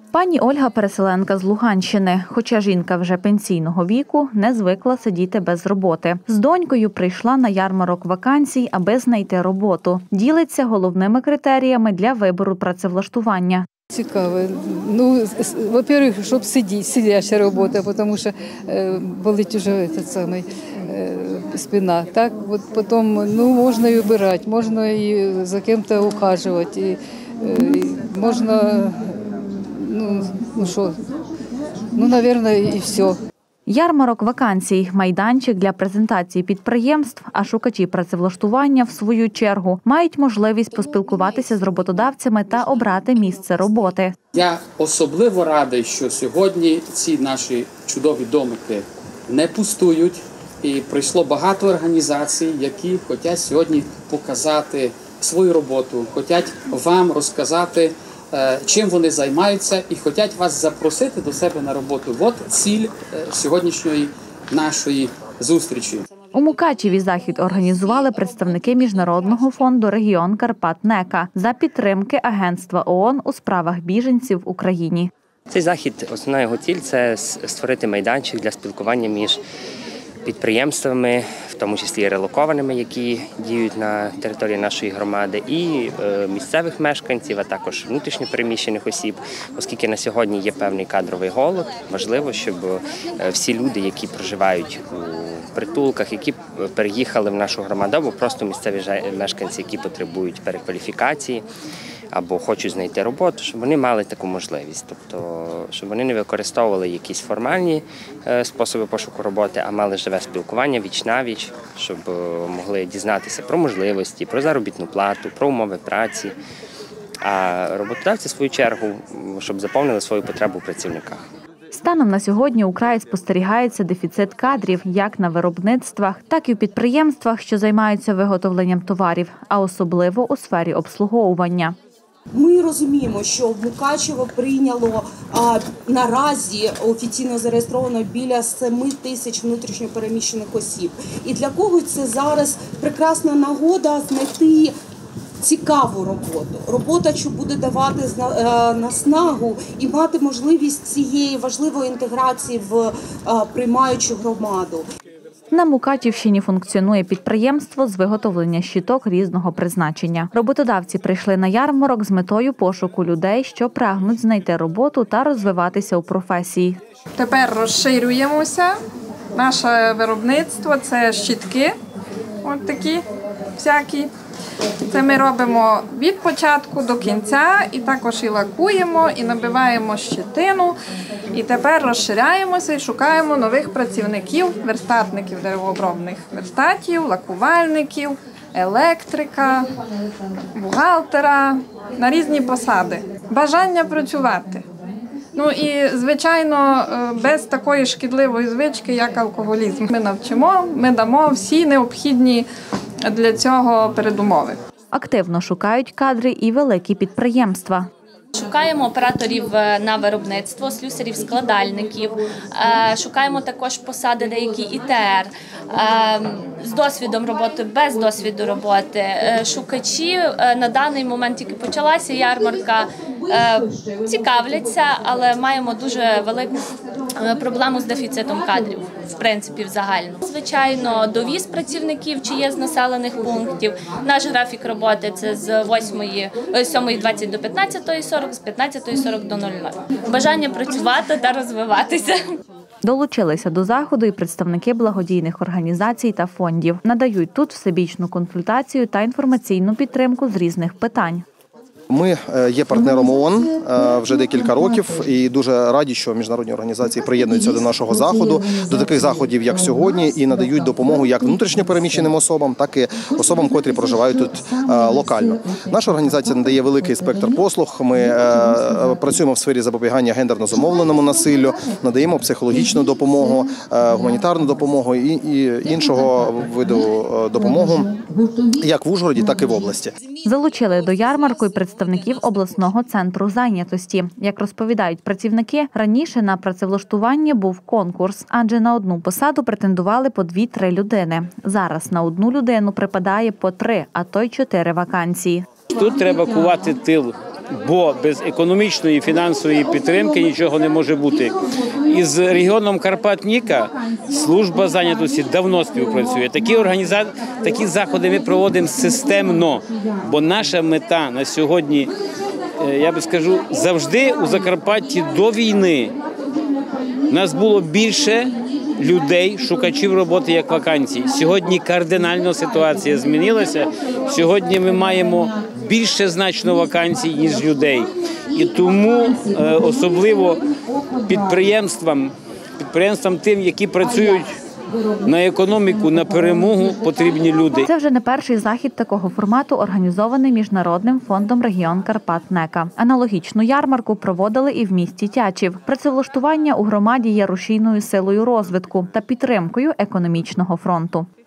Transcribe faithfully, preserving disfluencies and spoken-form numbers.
Пані Ольга – переселенка з Луганщини. Хоча жінка вже пенсійного віку, не звикла сидіти без роботи. З донькою прийшла на ярмарок вакансій, аби знайти роботу. Ділиться головними критеріями для вибору працевлаштування. Цікаво. Ну, во-первых, щоб сидіти, сидяча робота, тому що е, болить уже цей самий е, спина. Так, от потім, ну, можна і вибирати, можна і за ким-то ухажувати, і, е, і можна, ну, ну що, ну, мабуть, і все. Ярмарок вакансій – майданчик для презентації підприємств, а шукачі працевлаштування, в свою чергу, мають можливість поспілкуватися з роботодавцями та обрати місце роботи. Я особливо радий, що сьогодні ці наші чудові домики не пустують, і прийшло багато організацій, які хочуть сьогодні показати свою роботу, хочуть вам розказати, чим вони займаються, і хочуть вас запросити до себе на роботу. От ціль сьогоднішньої нашої зустрічі. У Мукачеві захід організували представники Міжнародного фонду «Регіон Карпат-Нека» за підтримки Агентства ООН у справах біженців в Україні. Цей захід, основна його ціль – це створити майданчик для спілкування між підприємствами, в тому числі і релокованими, які діють на території нашої громади, і місцевих мешканців, а також внутрішньо переміщених осіб, оскільки на сьогодні є певний кадровий голод. Важливо, щоб всі люди, які проживають у притулках, які переїхали в нашу громаду, або просто місцеві мешканці, які потребують перекваліфікації, або хочуть знайти роботу, щоб вони мали таку можливість. Тобто, щоб вони не використовували якісь формальні способи пошуку роботи, а мали живе спілкування віч-навіч, щоб могли дізнатися про можливості, про заробітну плату, про умови праці. А роботодавці, в свою чергу, щоб заповнили свою потребу в працівниках. Станом на сьогодні у краї спостерігається дефіцит кадрів як на виробництвах, так і в підприємствах, що займаються виготовленням товарів, а особливо у сфері обслуговування. Ми розуміємо, що Мукачево прийняло а, наразі офіційно зареєстровано біля семи тисяч внутрішньопереміщених осіб. І для кого це зараз прекрасна нагода знайти цікаву роботу. Робота, що буде давати наснагу і мати можливість цієї важливої інтеграції в приймаючу громаду. На Мукачівщині функціонує підприємство з виготовлення щиток різного призначення. Роботодавці прийшли на ярмарок з метою пошуку людей, що прагнуть знайти роботу та розвиватися у професії. Тепер розширюємося. Наше виробництво – це щитки, от такі всякі. Це ми робимо від початку до кінця, і також і лакуємо, і набиваємо щитину. І тепер розширяємося і шукаємо нових працівників, верстатників деревообробних верстатів, лакувальників, електрика, бухгалтера, на різні посади. Бажання працювати. Ну і, звичайно, без такої шкідливої звички, як алкоголізм. Ми навчимо, ми дамо всі необхідні для цього передумови. Активно шукають кадри і великі підприємства. Шукаємо операторів на виробництво, слюсарів, складальників, шукаємо також посади деякі І Те Ер, з досвідом роботи, без досвіду роботи. Шукачі на даний момент тільки почалася ярмарка, цікавляться, але маємо дуже велику проблему з дефіцитом кадрів, в принципі, в загальному. Звичайно, довіз працівників, чи є з населених пунктів. Наш графік роботи – це з сьомої двадцять до п'ятнадцятої сорок, з п'ятнадцятої сорок до нуль нуль. Бажання працювати та розвиватися. Долучилися до заходу і представники благодійних організацій та фондів. Надають тут всебічну консультацію та інформаційну підтримку з різних питань. Ми є партнером ООН вже декілька років і дуже раді, що міжнародні організації приєднуються до нашого заходу, до таких заходів, як сьогодні, і надають допомогу як внутрішньо переміщеним особам, так і особам, котрі проживають тут локально. Наша організація надає великий спектр послуг. Ми працюємо в сфері запобігання гендерно зумовленому насиллю, надаємо психологічну допомогу, гуманітарну допомогу і іншого виду допомогу, як в Ужгороді, так і в області. Залучили до ярмарку і представників обласного центру зайнятості. Як розповідають працівники, раніше на працевлаштування був конкурс, адже на одну посаду претендували по дві-три людини. Зараз на одну людину припадає по три, а то й чотири вакансії. Тут треба кувати тил бо без економічної і фінансової підтримки нічого не може бути. Із регіоном Карпат-Ніка служба зайнятості давно співпрацює. Такі організації, такі заходи ми проводимо системно, бо наша мета на сьогодні, я би скажу, завжди у Закарпатті до війни нас було більше людей, шукачів роботи, як вакансій. Сьогодні кардинально ситуація змінилася. Сьогодні ми маємо більше значно вакансій, ніж людей. І тому особливо підприємствам, підприємствам тим, які працюють на економіку, на перемогу, потрібні люди. Це вже не перший захід такого формату, організований Міжнародним фондом «Регіон Карпат-Нека». Аналогічну ярмарку проводили і в місті Тячів. Працевлаштування у громаді є рушійною силою розвитку та підтримкою економічного фронту.